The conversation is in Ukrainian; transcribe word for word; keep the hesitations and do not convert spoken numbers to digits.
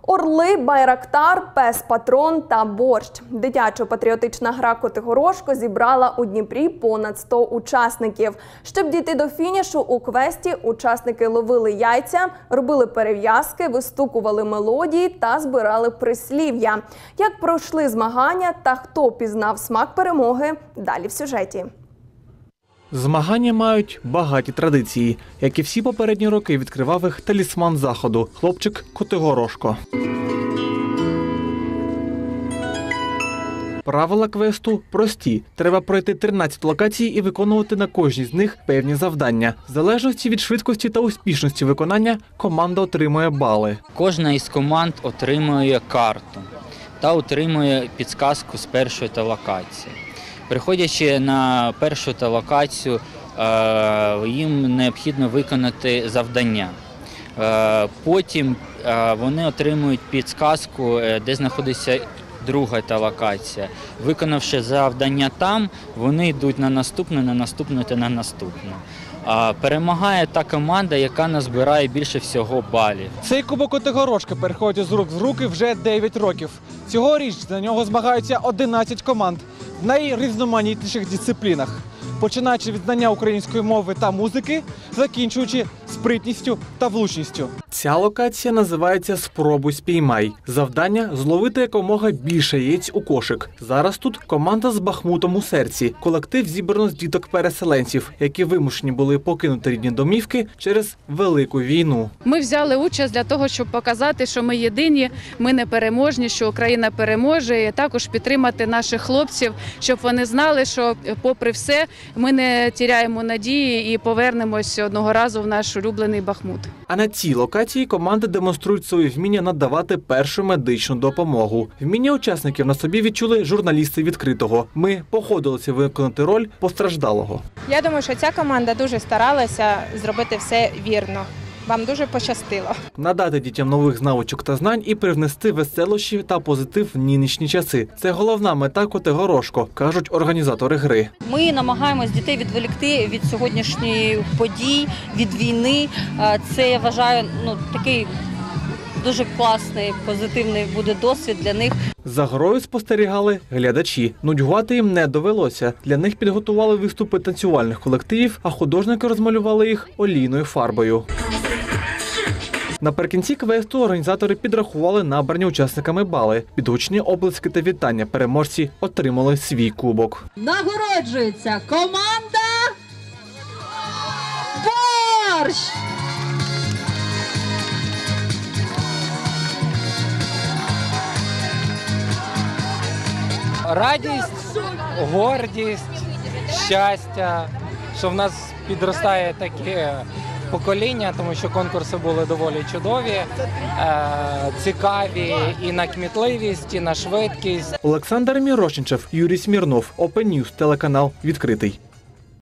Орли, байрактар, пес-патрон та борщ. Дитячо-патріотична гра «Котигорошко» зібрала у Дніпрі понад сто учасників. Щоб дійти до фінішу у квесті, учасники ловили яйця, робили перев'язки, вистукували мелодії та збирали прислів'я. Як пройшли змагання та хто пізнав смак перемоги – далі в сюжеті. Змагання мають багаті традиції. Як і всі попередні роки, відкривав їх талісман заходу – хлопчик Котигорошко. Правила квесту прості. Треба пройти тринадцять локацій і виконувати на кожній з них певні завдання. В залежності від швидкості та успішності виконання команда отримує бали. Кожна із команд отримує карту та отримує підказку з першої локації. Приходячи на першу локацію, їм необхідно виконати завдання. Потім вони отримують підказку, де знаходиться друга локація. Виконавши завдання там, вони йдуть на наступну, на наступну та на наступну. Перемагає та команда, яка назбирає більше всього балів. Цей кубок Котигорошко переходить з рук в руки вже дев'ять років. Цьогоріч за нього змагаються одинадцять команд в найрізноманітніших дисциплінах. Починаючи від знання української мови та музики, закінчуючи спритністю та влучністю. Ця локація називається «Спробуй спіймай». Завдання – зловити якомога більше яєць у кошик. Зараз тут команда з Бахмутом у серці. Колектив зібрано з діток-переселенців, які вимушені були покинути рідні домівки через Велику війну. Ми взяли участь для того, щоб показати, що ми єдині, ми непереможні, що Україна переможе. І також підтримати наших хлопців, щоб вони знали, що попри все, ми не тіряємо надії і повернемось одного разу в наш улюблений Бахмут. А на цій локації команди демонструють своє вміння надавати першу медичну допомогу. Вміння учасників на собі відчули журналісти «Відкритого». Ми походилися виконати роль постраждалого. Я думаю, що ця команда дуже старалася зробити все вірно. Вам дуже пощастило. Надати дітям нових навичок та знань і привнести веселощі та позитив в нинішні часи. Це головна мета Котигорошко, кажуть організатори гри. Ми намагаємось дітей відволікти від сьогоднішньої подій, від війни. Це, я вважаю, ну, такий дуже класний, позитивний буде досвід для них. За грою спостерігали глядачі. Нудьгувати їм не довелося. Для них підготували виступи танцювальних колективів, а художники розмалювали їх олійною фарбою. Наприкінці квесту організатори підрахували набрані учасниками бали. Під гучні оплески та вітання переможці отримали свій кубок. Нагороджується команда «Борщ». Радість, гордість, щастя, що в нас підростає таке покоління, тому що конкурси були доволі чудові, цікаві і на кмітливість, і на швидкість. Олександр Мірошничев, Юрій Смірнов, Open News, телеканал «Відкритий».